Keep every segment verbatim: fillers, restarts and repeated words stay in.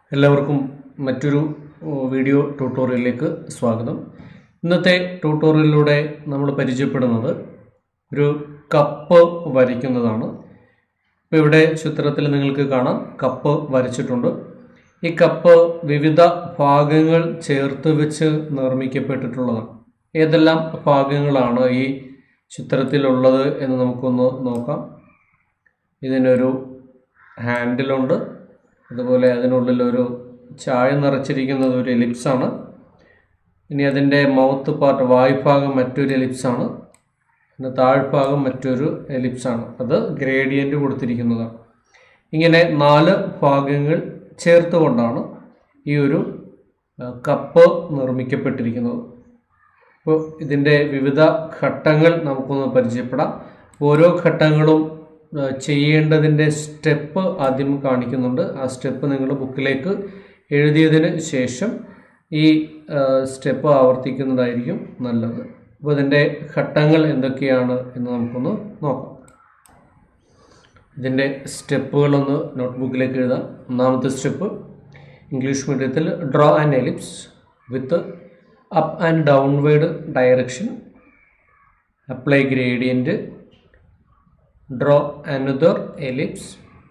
എല്ലാവർക്കും മറ്റൊരു വീഡിയോ ട്യൂട്ടോറിയലിലേക്ക് സ്വാഗതം. ഇന്നത്തെ ട്യൂട്ടോറിയലിലൂടെ നമ്മൾ പരിചയപ്പെടുന്നത് ഒരു കപ്പ് വരയ്ക്കുന്നതാണ്. ഇപ്പോൾ ഇവിടെ ചിത്രത്തിൽ നിങ്ങൾക്ക് കാണാം, കപ്പ് വരച്ചിട്ടുണ്ട്. ഈ കപ്പ് വിവിധ ഭാഗങ്ങൾ ചേർത്ത് വെച്ച് നിർമ്മിക്കപ്പെട്ടിട്ടുള്ളതാണ്. ഏതെല്ലാം ഭാഗങ്ങളാണ് ഈ ചിത്രത്തിലുള്ളത് എന്ന് നമുക്കൊന്ന് നോക്കാം. ഇതിനൊരു ഹാൻഡിലുണ്ട്, അതുപോലെ അതിനുള്ളിൽ ഒരു ചായ നിറച്ചിരിക്കുന്നത് ഒരു എലിപ്സാണ്. ഇനി അതിൻ്റെ മൗത്ത് പാർട്ട് വായ്ഭാഗം മറ്റൊരു എലിപ്സാണ്, പിന്നെ താഴ്ഭാഗം മറ്റൊരു എലിപ്സാണ്. അത് ഗ്രേഡിയൻ്റ് കൊടുത്തിരിക്കുന്നതാണ്. ഇങ്ങനെ നാല് ഭാഗങ്ങൾ ചേർത്തുകൊണ്ടാണ് ഈ ഒരു കപ്പ് നിർമ്മിക്കപ്പെട്ടിരിക്കുന്നത്. അപ്പോൾ ഇതിൻ്റെ വിവിധ ഘട്ടങ്ങൾ നമുക്കൊന്ന് പരിചയപ്പെടാം. ഓരോ ഘട്ടങ്ങളും ചെയ്യേണ്ടതിൻ്റെ സ്റ്റെപ്പ് ആദ്യം കാണിക്കുന്നുണ്ട്. ആ സ്റ്റെപ്പ് നിങ്ങൾ ബുക്കിലേക്ക് എഴുതിയതിന് ശേഷം ഈ സ്റ്റെപ്പ് ആവർത്തിക്കുന്നതായിരിക്കും നല്ലത്. അപ്പോൾ ഇതിൻ്റെ ഘട്ടങ്ങൾ എന്തൊക്കെയാണ് എന്ന് നമുക്കൊന്ന് നോക്കാം. ഇതിൻ്റെ സ്റ്റെപ്പുകളൊന്ന് നോട്ട്ബുക്കിലേക്ക് എഴുതാം. ഒന്നാമത്തെ സ്റ്റെപ്പ്, ഇംഗ്ലീഷ് മീഡിയത്തിൽ draw an ellipse with up and downward direction, apply gradient, draw another ellipse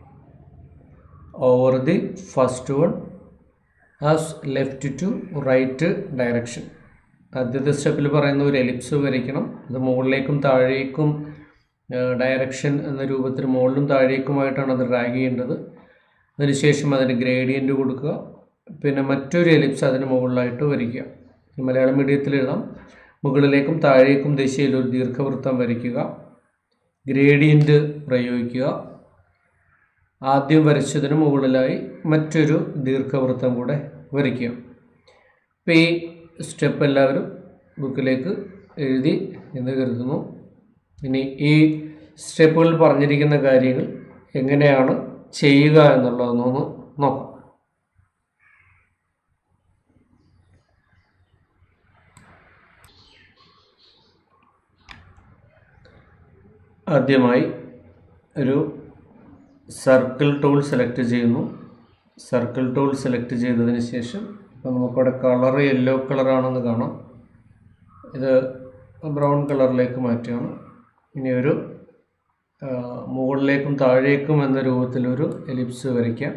over the first one as left to right direction. ആദ്യത്തെ സ്റ്റെപ്പിൽ പറയുന്ന ഒരു എലിപ്സ് വരയ്ക്കണം. അത് മുകളിലേക്കും താഴേക്കും ഡയറക്ഷൻ എന്ന രൂപത്തിൽ മുകളിലും താഴേക്കുമായിട്ടാണ് അത് ഡ്രാഗ് ചെയ്യേണ്ടത്. അതിനുശേഷം അതിന് ഗ്രേഡിയൻ്റ് കൊടുക്കുക. പിന്നെ മറ്റൊരു എലിപ്സ് അതിന് മുകളിലായിട്ട് വരയ്ക്കുക. മലയാളം മീഡിയത്തിൽ എഴുതാം. മുകളിലേക്കും താഴേക്കും ദിശയിൽ ഒരു ദീർഘവൃത്തം വരയ്ക്കുക, ഗ്രേഡിയൻ്റ് പ്രയോഗിക്കുക. ആദ്യം വരച്ചതിന് മുകളിലായി മറ്റൊരു ദീർഘവൃത്തം കൂടെ വരയ്ക്കുക. അപ്പോൾ ഈ സ്റ്റെപ്പ് എല്ലാവരും ബുക്കിലേക്ക് എഴുതി എന്ന് കരുതുന്നു. ഇനി ഈ സ്റ്റെപ്പുകളിൽ പറഞ്ഞിരിക്കുന്ന കാര്യങ്ങൾ എങ്ങനെയാണ് ചെയ്യുക എന്നുള്ളതൊന്ന് നോക്കാം. ആദ്യമായി ഒരു സർക്കിൾ ടൂൾ സെലക്ട് ചെയ്യുന്നു. സർക്കിൾ ടൂൾ സെലക്ട് ചെയ്തതിന് ശേഷം ഇപ്പോൾ നമുക്കവിടെ കളർ യെല്ലോ കളറാണെന്ന് കാണാം. ഇത് ബ്രൗൺ കളറിലേക്ക് മാറ്റുകയാണ്. ഇനി ഒരു മുകളിലേക്കും താഴേക്കും എന്ന രൂപത്തിലൊരു എലിപ്സ് വരയ്ക്കാം.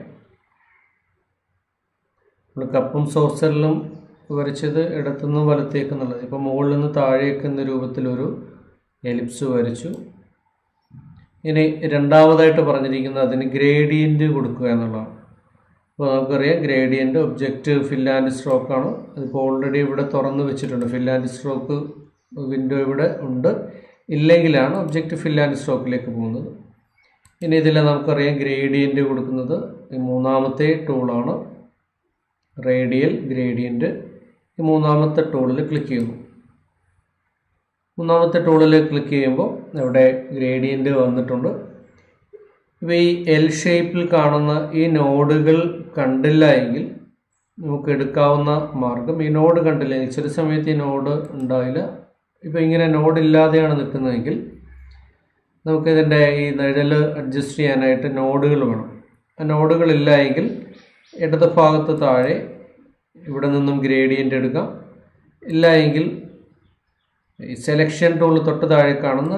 നമ്മൾ കപ്പും സോസറിലും വരച്ചത് ഇടത്തുനിന്ന് വലത്തേക്ക് എന്നുള്ളത്. ഇപ്പോൾ മുകളിൽ നിന്ന് താഴേക്ക് എന്ന രൂപത്തിലൊരു എലിപ്സ് വരച്ചു. ഇനി രണ്ടാമതായിട്ട് പറഞ്ഞിരിക്കുന്നത് അതിന് ഗ്രേഡിയൻ്റ് കൊടുക്കുക എന്നുള്ളതാണ്. അപ്പോൾ നമുക്കറിയാം, ഗ്രേഡിയൻ്റ് ഒബ്ജക്റ്റ് ഫിൽ ആൻഡ് സ്ട്രോക്കാണ്. അതിപ്പോൾ ഓൾറെഡി ഇവിടെ തുറന്ന് വെച്ചിട്ടുണ്ട്. ഫിൽ ആൻഡ് സ്ട്രോക്ക് വിൻഡോ ഇവിടെ ഉണ്ട്. ഇല്ലെങ്കിലാണ് ഒബ്ജക്റ്റ് ഫിൽ ആൻഡ് സ്ട്രോക്കിലേക്ക് പോകുന്നത്. ഇനി ഇതിൽ നമുക്കറിയാം ഗ്രേഡിയൻ്റ് കൊടുക്കുന്നത് ഈ മൂന്നാമത്തെ ടൂളാണ്, റേഡിയൽ ഗ്രേഡിയൻ്റ്. ഈ മൂന്നാമത്തെ ടൂളിൽ ക്ലിക്ക് ചെയ്യുന്നു. മൂന്നാമത്തെ ടൂളിൽ ക്ലിക്ക് ചെയ്യുമ്പോൾ ഇവിടെ ഗ്രേഡിയൻ്റ് വന്നിട്ടുണ്ട്. ഇപ്പോൾ ഈ എൽ ഷേപ്പിൽ കാണുന്ന ഈ നോഡുകൾ കണ്ടില്ല എങ്കിൽ നമുക്ക് എടുക്കാവുന്ന മാർഗം, ഈ നോഡ് കണ്ടില്ല എങ്കിൽ ചില സമയത്ത് ഈ നോഡ് ഉണ്ടാവില്ല. ഇപ്പോൾ ഇങ്ങനെ നോഡ് ഇല്ലാതെയാണ് നിൽക്കുന്നതെങ്കിൽ നമുക്കിതിൻ്റെ ഈ നിഴൽ അഡ്ജസ്റ്റ് ചെയ്യാനായിട്ട് നോഡുകൾ വേണം. ആ നോഡുകളില്ല എങ്കിൽ ഇടത് ഭാഗത്ത് താഴെ ഇവിടെ നിന്നും ഗ്രേഡിയൻ്റ് എടുക്കാം. ഇല്ല എങ്കിൽ ഈ സെലക്ഷൻ ടൂൾ തൊട്ട് താഴെ കാണുന്ന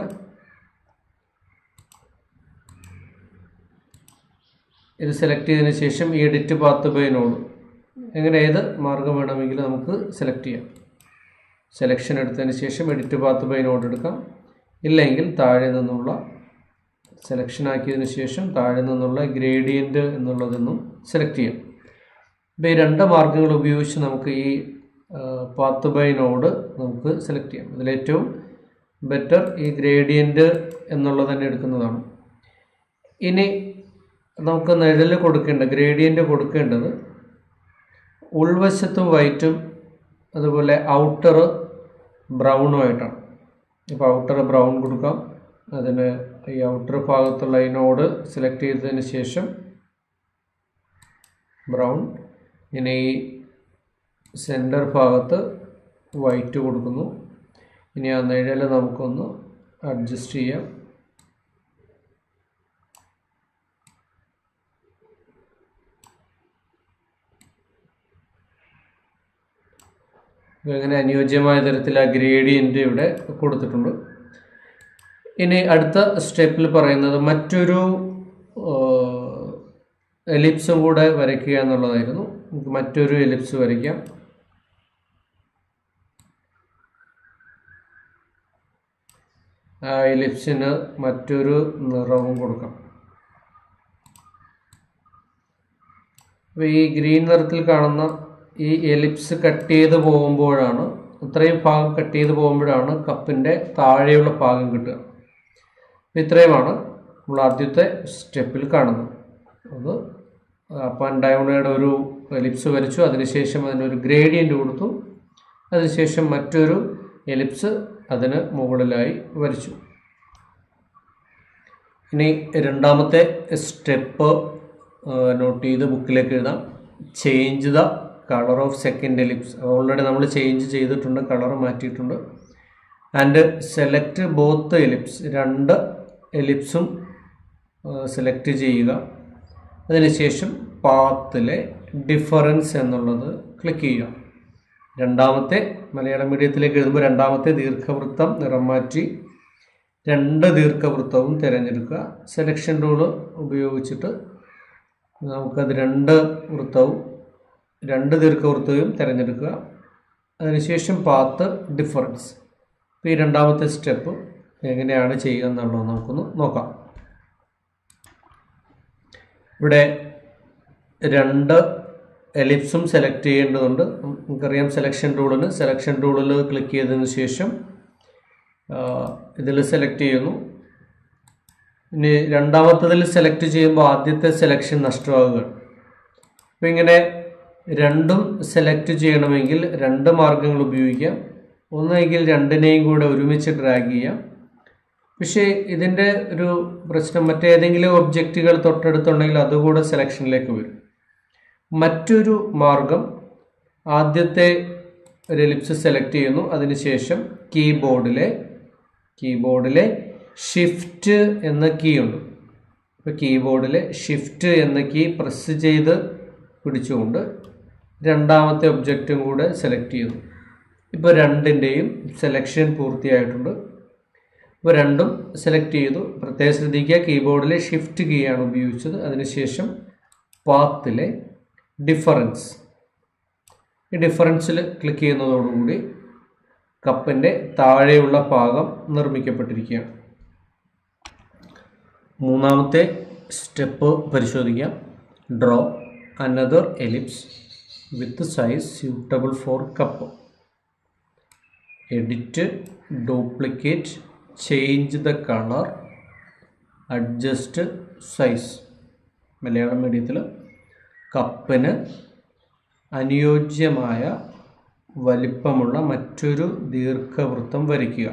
ഇത് സെലക്ട് ചെയ്തതിന് ശേഷം ഈ എഡിറ്റ് പാത്ത് ബൈ നോഡ്, എങ്ങനെ ഏത് മാർഗം വേണമെങ്കിലും നമുക്ക് സെലക്ട് ചെയ്യാം. സെലക്ഷൻ എടുത്തതിന് ശേഷം എഡിറ്റ് പാത്ത് ബൈ നോഡ് എടുക്കാം. ഇല്ലെങ്കിൽ താഴെ നിന്നുള്ള സെലക്ഷൻ ആക്കിയതിന് ശേഷം താഴെ നിന്നുള്ള ഗ്രേഡിയൻ്റ് എന്നുള്ളതൊന്നും സെലക്ട് ചെയ്യാം. ഇപ്പോൾ ഈ രണ്ട് മാർഗങ്ങൾ ഉപയോഗിച്ച് നമുക്ക് ഈ പാത്ത് ബൈ നോഡ് നമുക്ക് സെലക്ട് ചെയ്യാം. ഇതിലേറ്റവും ബെറ്റർ ഈ ഗ്രേഡിയൻ്റ് എന്നുള്ളത് തന്നെ എടുക്കുന്നതാണ്. ഇനി നമുക്ക് നിഴൽ കൊടുക്കേണ്ട ഗ്രേഡിയൻ്റ് കൊടുക്കേണ്ടത് ഉൾവശത്തും വൈറ്റും അതുപോലെ ഔട്ടർ ബ്രൗണുമായിട്ടാണ്. ഇപ്പോൾ ഔട്ടർ ബ്രൗൺ കൊടുക്കാം. അതിന് ഈ ഔട്ടർ ഭാഗത്തുള്ള ഈ നോഡ് സെലക്ട് ചെയ്തതിന് ശേഷം ബ്രൗൺ. ഇനി ഈ സെൻറ്റർ ഭാഗത്ത് വൈറ്റ് കൊടുക്കുന്നു. ഇനി ആ നിഴൽ നമുക്കൊന്ന് അഡ്ജസ്റ്റ് ചെയ്യാം. അങ്ങനെ അനുയോജ്യമായ തരത്തിൽ ആ ഗ്രേഡിയൻ്റ് ഇവിടെ കൊടുത്തിട്ടുണ്ട്. ഇനി അടുത്ത സ്റ്റെപ്പിൽ പറയുന്നത് മറ്റൊരു എലിപ്സും കൂടെ വരയ്ക്കുക എന്നുള്ളതായിരുന്നു. നമുക്ക് മറ്റൊരു എലിപ്സ് വരയ്ക്കാം. ആ എലിപ്സിന് മറ്റൊരു നിറവും കൊടുക്കാം. അപ്പോൾ ഈ ഗ്രീൻ നിറത്തിൽ കാണുന്ന ഈ എലിപ്സ് കട്ട് ചെയ്ത് പോകുമ്പോഴാണ്, ഇത്രയും ഭാഗം കട്ട് ചെയ്ത് പോകുമ്പോഴാണ് കപ്പിൻ്റെ താഴെയുള്ള ഭാഗം കിട്ടുക. ഇത്രയുമാണ് നമ്മൾ ആദ്യത്തെ സ്റ്റെപ്പിൽ കാണുന്നത്. അത് അപ്പ് ആൻഡ് ഡൗണയുടെ ഒരു എലിപ്സ് വരച്ചു, അതിനുശേഷം അതിനൊരു ഗ്രേഡിയൻ്റ് കൊടുത്തു, അതിനുശേഷം മറ്റൊരു എലിപ്സ് അതിന് മുകളിലായി വരച്ചു. ഇനി രണ്ടാമത്തെ സ്റ്റെപ്പ് നോട്ട് ചെയ്ത് ബുക്കിലേക്ക് എഴുതാം. Change the colour of second ellipse. Already നമ്മൾ ചേഞ്ച് ചെയ്തിട്ടുണ്ട്, കളർ മാറ്റിയിട്ടുണ്ട്. And select both ellipse. രണ്ട് എലിപ്സും സെലക്ട് ചെയ്യുക. അതിനുശേഷം പാത്തിലെ ഡിഫറൻസ് എന്നുള്ളത് ക്ലിക്ക് ചെയ്യുക. രണ്ടാമത്തെ മലയാളം മീഡിയത്തിലേക്ക് എഴുതുമ്പോൾ രണ്ടാമത്തെ ദീർഘവൃത്തം നിറം മാറ്റി രണ്ട് ദീർഘവൃത്തവും തിരഞ്ഞെടുക്കുക. സെലക്ഷൻ ടൂൾ ഉപയോഗിച്ചിട്ട് നമുക്കത് രണ്ട് വൃത്തവും രണ്ട് ദീർഘവൃത്തവും തിരഞ്ഞെടുക്കുക. അതിനുശേഷം പാത്ത് ഡിഫറൻസ്. ഈ രണ്ടാമത്തെ സ്റ്റെപ്പ് എങ്ങനെയാണ് ചെയ്യുക എന്നുള്ളത് നമുക്കൊന്ന് നോക്കാം. ഇവിടെ രണ്ട് എലിപ്സും സെലക്ട് ചെയ്യേണ്ടതുണ്ട്. നമുക്കറിയാം സെലക്ഷൻ ടൂളിന് സെലക്ഷൻ ടൂളിൽ ക്ലിക്ക് ചെയ്തതിന് ശേഷം ഇതിൽ സെലക്ട് ചെയ്യുന്നു. ഇനി രണ്ടാമത്തതിൽ സെലക്ട് ചെയ്യുമ്പോൾ ആദ്യത്തെ സെലക്ഷൻ നഷ്ടമാകുകയാണ്. അപ്പോൾ ഇങ്ങനെ രണ്ടും സെലക്ട് ചെയ്യണമെങ്കിൽ രണ്ട് മാർഗങ്ങൾ ഉപയോഗിക്കാം. ഒന്നെങ്കിൽ രണ്ടിനെയും കൂടെ ഒരുമിച്ച് ഡ്രാഗ് ചെയ്യാം. പക്ഷേ ഇതിൻ്റെ ഒരു പ്രശ്നം, മറ്റേതെങ്കിലും ഒബ്ജക്റ്റുകൾ തൊട്ടടുത്തുണ്ടെങ്കിൽ അതുകൂടെ സെലക്ഷനിലേക്ക് വരും. മറ്റൊരു മാർഗം, ആദ്യത്തെ ഒരു എലിപ്സ് സെലക്ട് ചെയ്യുന്നു, അതിനുശേഷം കീബോർഡിലെ കീബോർഡിലെ ഷിഫ്റ്റ് എന്ന കീ ഉണ്ട്. ഇപ്പോൾ കീബോർഡിലെ ഷിഫ്റ്റ് എന്ന കീ പ്രസ് ചെയ്ത് പിടിച്ചുകൊണ്ട് രണ്ടാമത്തെ ഒബ്ജക്റ്റും കൂടെ സെലക്ട് ചെയ്യുന്നു. ഇപ്പോൾ രണ്ടിൻ്റെയും സെലക്ഷൻ പൂർത്തിയായിട്ടുണ്ട്. ഇപ്പോൾ രണ്ടും സെലക്ട് ചെയ്തു. പ്രത്യേകം ശ്രദ്ധിക്കുക, കീബോർഡിലെ ഷിഫ്റ്റ് കീ ആണ് ഉപയോഗിച്ചത്. അതിനുശേഷം പാത്തിലെ ഡിഫറൻസ്, ഈ ഡിഫറൻസിൽ ക്ലിക്ക് ചെയ്യുന്നതോടുകൂടി കപ്പിൻ്റെ താഴെയുള്ള ഭാഗം നിർമ്മിക്കപ്പെട്ടിരിക്കുകയാണ്. മൂന്നാമത്തെ സ്റ്റെപ്പ് പരിശോധിക്കാം. Draw another ellipse with size suitable for cup. Edit, duplicate, change the colour, adjust size. Malayalam മീഡിയത്തിൽ കപ്പിന് അനുയോജ്യമായ വലിപ്പമുള്ള മറ്റൊരു ദീർഘവൃത്തം വരയ്ക്കുക.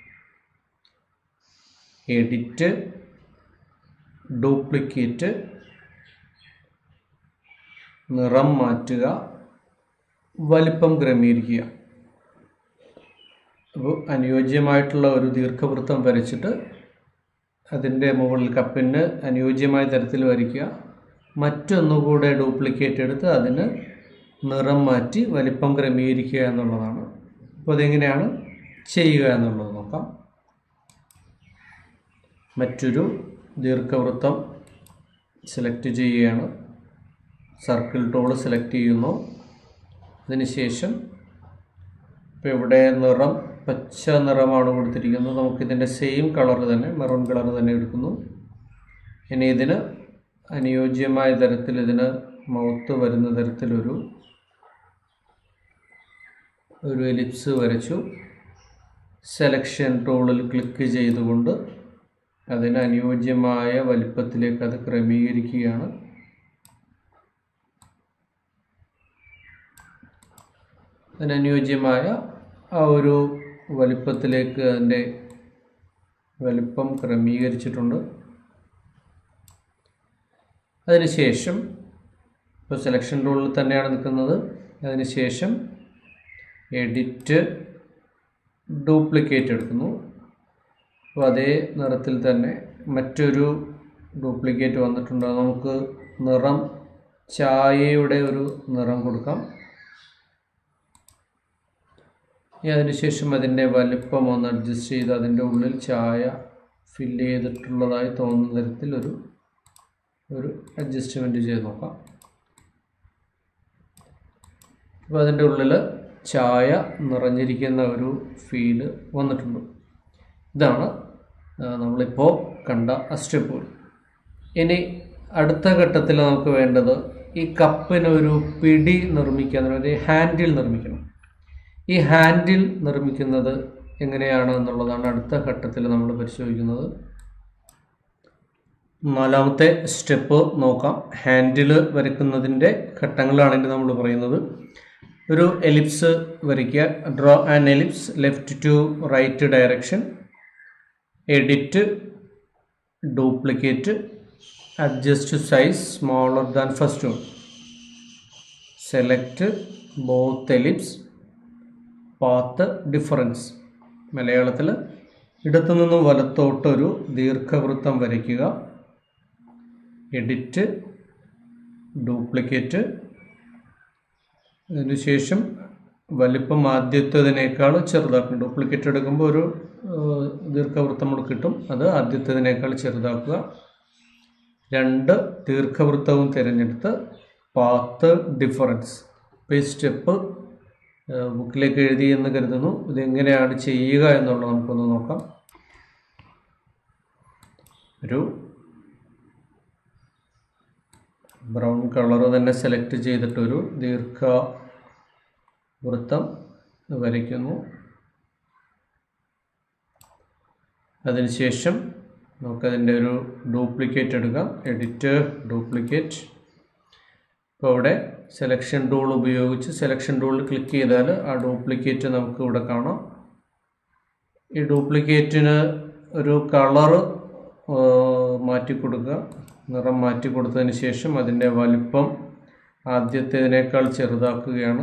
എഡിറ്റ്, ഡ്യൂപ്ലിക്കേറ്റ്, നിറം മാറ്റുക, വലിപ്പം ക്രമീകരിക്കുക. അപ്പോൾ അനുയോജ്യമായിട്ടുള്ള ഒരു ദീർഘവൃത്തം വരച്ചിട്ട് അതിൻ്റെ മുകളിൽ കപ്പിന് അനുയോജ്യമായ തരത്തിൽ വരയ്ക്കുക. മറ്റൊന്നുകൂടെ ഡ്യൂപ്ലിക്കേറ്റ് എടുത്ത് അതിന് നിറം മാറ്റി വലിപ്പം ക്രമീകരിക്കുക എന്നുള്ളതാണ്. അപ്പോൾ അതെങ്ങനെയാണ് ചെയ്യുക എന്നുള്ളത് നോക്കാം. മറ്റൊരു ദീർഘവൃത്തം സെലക്ട് ചെയ്യുകയാണ്. സർക്കിൾ ടൂൾ സെലക്ട് ചെയ്യുന്നു. അതിനുശേഷം ഇപ്പോൾ ഇവിടെ നിറം പച്ച നിറമാണ് കൊടുത്തിരിക്കുന്നത്. നമുക്കിതിൻ്റെ സെയിം കളർ തന്നെ, മെറൂൺ കളർ തന്നെ എടുക്കുന്നു. ഇനി ഇതിന് അനുയോജ്യമായ തരത്തിൽ, ഇതിന് മൗത്ത് വരുന്ന തരത്തിലൊരു ഒരു എലിപ്സ് വരച്ചു. സെലക്ഷൻ ടൂളിൽ ക്ലിക്ക് ചെയ്തുകൊണ്ട് അതിന് അനുയോജ്യമായ വലിപ്പത്തിലേക്ക് അത് ക്രമീകരിക്കുകയാണ്. അതിനനുയോജ്യമായ ആ ഒരു വലിപ്പത്തിലേക്ക് അതിൻ്റെ വലിപ്പം ക്രമീകരിച്ചിട്ടുണ്ട്. അതിനുശേഷം ഇപ്പോൾ സെലക്ഷൻ ടൂളിൽ തന്നെയാണ് നിൽക്കുന്നത്. അതിനുശേഷം എഡിറ്റ്, ഡ്യൂപ്ലിക്കേറ്റ് എടുക്കുന്നു. അപ്പോൾ അതേ നിറത്തിൽ തന്നെ മറ്റൊരു ഡ്യൂപ്ലിക്കേറ്റ് വന്നിട്ടുണ്ട്. നമുക്ക് നിറം ചായയുടെ ഒരു നിറം കൊടുക്കാം. അതിനുശേഷം അതിൻ്റെ വലിപ്പം ഒന്ന് അഡ്ജസ്റ്റ് ചെയ്ത് അതിൻ്റെ ഉള്ളിൽ ചായ ഫില്ല് ചെയ്തിട്ടുള്ളതായി തോന്നുന്ന തരത്തിൽ ഒരു ഒരു അഡ്ജസ്റ്റ്മെൻറ്റ് ചെയ്ത് നോക്കാം. അപ്പോൾ അതിൻ്റെ ഉള്ളിൽ ചായ നിറഞ്ഞിരിക്കുന്ന ഒരു ഫീല് വന്നിട്ടുണ്ട്. ഇതാണ് നമ്മളിപ്പോൾ കണ്ട സ്റ്റെപ്പുകൾ. ഇനി അടുത്ത ഘട്ടത്തിൽ നമുക്ക് വേണ്ടത് ഈ കപ്പിന് ഒരു പിടി നിർമ്മിക്കാൻ, ഒരു ഹാൻഡിൽ നിർമ്മിക്കണം. ഈ ഹാൻഡിൽ നിർമ്മിക്കുന്നത് എങ്ങനെയാണ് എന്നുള്ളതാണ് അടുത്ത ഘട്ടത്തിൽ നമ്മൾ പരിശോധിക്കുന്നത്. നാലാമത്തെ സ്റ്റെപ്പ് നോക്കാം. ഹാൻഡിൽ വരയ്ക്കുന്നതിൻ്റെ ഘട്ടങ്ങളാണെങ്കിൽ നമ്മൾ പറയുന്നത് ഒരു എലിപ്സ് വരയ്ക്കുക. Draw an ellipse left to right direction, edit, duplicate, adjust size smaller than first one, select both ellipse, path difference. മലയാളത്തിൽ ഇടത്തു നിന്നും വലത്തോട്ടൊരു ദീർഘവൃത്തം വരയ്ക്കുക, എഡിറ്റ്, ഡ്യൂപ്ലിക്കേറ്റ്, അതിനുശേഷം വലിപ്പം ആദ്യത്തേതിനേക്കാൾ ചെറുതാക്കണം. ഡ്യൂപ്ലിക്കേറ്റ് എടുക്കുമ്പോൾ ഒരു ദീർഘവൃത്തം കൂടെ കിട്ടും, അത് ആദ്യത്തേതിനേക്കാൾ ചെറുതാക്കുക. രണ്ട് ദീർഘവൃത്തവും തിരഞ്ഞെടുത്ത് പാത്ത് ഡിഫറൻസ്. ഇപ്പോൾ ഈ സ്റ്റെപ്പ് ബുക്കിലേക്ക് എഴുതി എന്ന് കരുതുന്നു. ഇതെങ്ങനെയാണ് ചെയ്യുക എന്നുള്ളത് നമുക്കൊന്ന് നോക്കാം. ഒരു ബ്രൗൺ കളർ തന്നെ സെലക്ട് ചെയ്തിട്ടൊരു ദീർഘവൃത്തം വരയ്ക്കുന്നു. അതിനുശേഷം നമുക്കതിൻ്റെ ഒരു ഡ്യൂപ്ലിക്കേറ്റ് എടുക്കാം, എഡിറ്റ്, ഡ്യൂപ്ലിക്കേറ്റ്. ഇപ്പോൾ ഇവിടെ സെലക്ഷൻ ടൂൾ ഉപയോഗിച്ച് സെലക്ഷൻ ടൂളിൽ ക്ലിക്ക് ചെയ്താൽ ആ ഡ്യൂപ്ലിക്കേറ്റ് നമുക്ക് ഇവിടെ കാണാം. ഈ ഡ്യൂപ്ലിക്കേറ്റിന് ഒരു കളറ് മാറ്റി കൊടുക്കുക. നിറം മാറ്റി കൊടുത്തതിന് ശേഷം അതിൻ്റെ വലിപ്പം ആദ്യത്തേതിനേക്കാൾ ചെറുതാക്കുകയാണ്.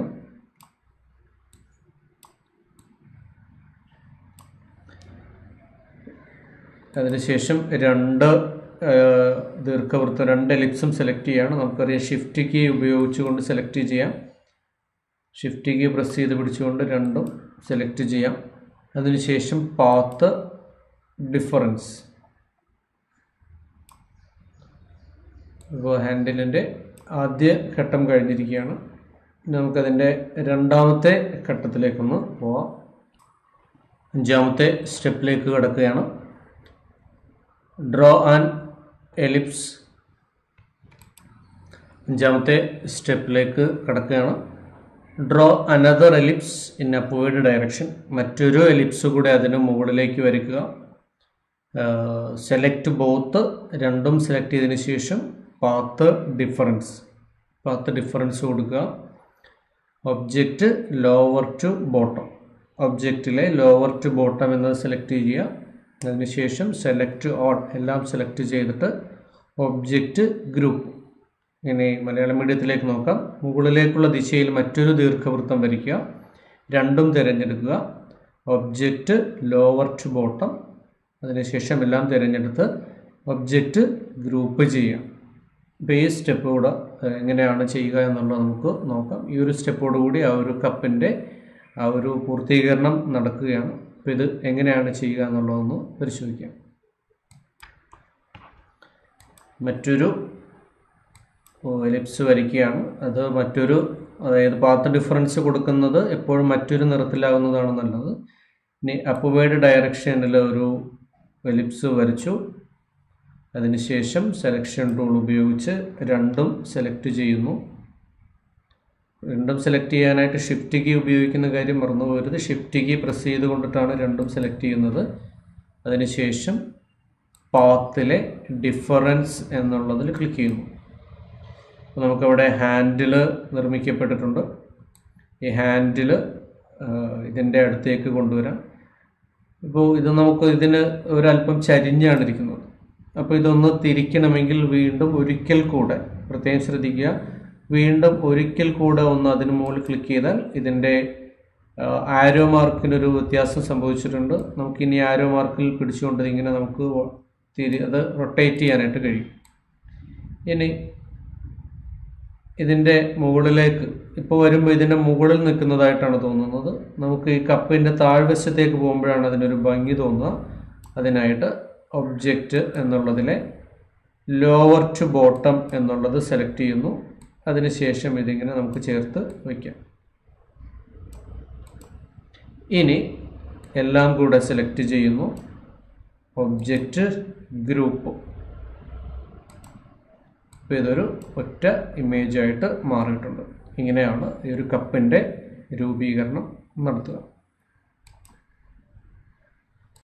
അതിനുശേഷം രണ്ട് ദീർഘവൃത്തം, രണ്ട് എലിപ്സും സെലക്ട് ചെയ്യുകയാണ്. നമുക്കറിയാം ഷിഫ്റ്റ് കീ ഉപയോഗിച്ചുകൊണ്ട് സെലക്ട് ചെയ്യാം. ഷിഫ്റ്റ് കീ പ്രസ് ചെയ്ത് പിടിച്ചുകൊണ്ട് രണ്ടും സെലക്ട് ചെയ്യാം. അതിനുശേഷം പാത്ത് ഡിഫറൻസ്. ഇപ്പോൾ ഹാൻഡിലിൻ്റെ ആദ്യ ഘട്ടം കഴിഞ്ഞിരിക്കുകയാണ്. നമുക്കതിൻ്റെ രണ്ടാമത്തെ ഘട്ടത്തിലേക്കൊന്ന് പോവാം. അഞ്ചാമത്തെ സ്റ്റെപ്പിലേക്ക് കിടക്കുകയാണ്. Draw an ellipse. അഞ്ചാമത്തെ സ്റ്റെപ്പിലേക്ക് കടക്കുകയാണ്. Draw another ellipse in upward direction. മറ്റൊരു എലിപ്സ് കൂടെ അതിന് മുകളിലേക്ക് വരയ്ക്കുക. സെലക്ട് ബോത്ത്, രണ്ടും സെലക്ട് ചെയ്തതിന് ശേഷം പാത്ത് ഡിഫറൻസ്. പാത്ത് ഡിഫറൻസ് കൊടുക്കുക. Object lower to bottom. ഒബ്ജക്റ്റിലെ ലോവർ ടു ബോട്ടം എന്നത് സെലക്ട് ചെയ്യുക. അതിനുശേഷം സെലക്ട് ഓൾ, എല്ലാം സെലക്ട് ചെയ്തിട്ട് ഒബ്ജക്റ്റ് ഗ്രൂപ്പ്. ഇനി മലയാളം മീഡിയത്തിലേക്ക് നോക്കാം. മുകളിലേക്കുള്ള ദിശയിൽ മറ്റൊരു ദീർഘവൃത്തം വരയ്ക്കുക. രണ്ടും തിരഞ്ഞെടുക്കുക. Object lower to bottom. അതിനുശേഷം എല്ലാം തിരഞ്ഞെടുത്ത് ഒബ്ജക്റ്റ് ഗ്രൂപ്പ് ചെയ്യുക. ഇപ്പോൾ ഈ സ്റ്റെപ്പ് കൂടെ എങ്ങനെയാണ് ചെയ്യുക എന്നുള്ളത് നമുക്ക് നോക്കാം. ഈ ഒരു സ്റ്റെപ്പോടുകൂടി ആ ഒരു കപ്പിൻ്റെ ആ ഒരു പൂർത്തീകരണം നടക്കുകയാണ്. അപ്പോൾ ഇത് എങ്ങനെയാണ് ചെയ്യുക എന്നുള്ളതൊന്ന് പരിശോധിക്കാം. മറ്റൊരു എലിപ്സ് വരയ്ക്കുകയാണ്. അത് മറ്റൊരു, അതായത് പാത്ത് ഡിഫറൻസ് കൊടുക്കുന്നത് എപ്പോഴും മറ്റൊരു നിറത്തിലാവുന്നതാണ് നല്ലത്. ഇനി അപ്വേർഡ് ഡയറക്ഷനിൽ ഒരു എലിപ്സ് വരച്ചു. അതിനുശേഷം സെലക്ഷൻ ടൂൾ ഉപയോഗിച്ച് രണ്ടും സെലക്ട് ചെയ്യുന്നു. രണ്ടും സെലക്ട് ചെയ്യാനായിട്ട് ഷിഫ്റ്റ് കീ ഉപയോഗിക്കുന്ന കാര്യം മറന്നു പോകരുത്. ഷിഫ്റ്റ് കീ പ്രസ് ചെയ്ത് കൊണ്ടിട്ടാണ് രണ്ടും സെലക്ട് ചെയ്യുന്നത്. അതിനുശേഷം പാത്തിലെ ഡിഫറൻസ് എന്നുള്ളതിൽ ക്ലിക്ക് ചെയ്യുന്നു. അപ്പോൾ നമുക്കവിടെ ഹാൻഡിൽ നിർമ്മിക്കപ്പെട്ടിട്ടുണ്ട്. ഈ ഹാൻഡിൽ ഇതിൻ്റെ അടുത്തേക്ക് കൊണ്ടുവരാം. ഇപ്പോൾ ഇത് നമുക്ക് ഇതിന് ഒരല്പം ചരിഞ്ഞാണ് ഇരിക്കുന്നത്. അപ്പോൾ ഇതൊന്ന് തിരിക്കണമെങ്കിൽ വീണ്ടും ഒരിക്കൽ കൂടെ പ്രത്യേകം ശ്രദ്ധിക്കുക. വീണ്ടും ഒരിക്കൽ കൂടെ ഒന്ന് അതിന് മുകളിൽ ക്ലിക്ക് ചെയ്താൽ ഇതിൻ്റെ ആരോ മാർക്കിനൊരു വ്യത്യാസം സംഭവിച്ചിട്ടുണ്ട്. നമുക്കിനി ആരോ മാർക്കിൽ പിടിച്ചുകൊണ്ട് ഇങ്ങനെ നമുക്ക് തിരി അത് റൊട്ടേറ്റ് ചെയ്യാനായിട്ട് കഴിയും. ഇനി ഇതിൻ്റെ മുകളിലേക്ക് ഇപ്പോൾ വരുമ്പോൾ ഇതിൻ്റെ മുകളിൽ നിൽക്കുന്നതായിട്ടാണ് തോന്നുന്നത്. നമുക്ക് ഈ കപ്പിൻ്റെ താഴ്വശത്തേക്ക് പോകുമ്പോഴാണ് അതിനൊരു ഭംഗി തോന്നുക. അതിനായിട്ട് ഒബ്ജക്റ്റ് എന്നുള്ളതിലെ ലോവർ ടു ബോട്ടം എന്നുള്ളത് സെലക്ട് ചെയ്യുന്നു. അതിനുശേഷം ഇതിങ്ങനെ നമുക്ക് ചേർത്ത് വയ്ക്കാം. ഇനി എല്ലാം കൂടെ സെലക്ട് ചെയ്യുന്നു, ഒബ്ജക്റ്റ് ഗ്രൂപ്പ്. അപ്പോൾ ഇതൊരു ഒറ്റ ഇമേജായിട്ട് മാറിയിട്ടുണ്ട്. ഇങ്ങനെയാണ് ഈ ഒരു കപ്പിൻ്റെ രൂപീകരണം നടത്തുക.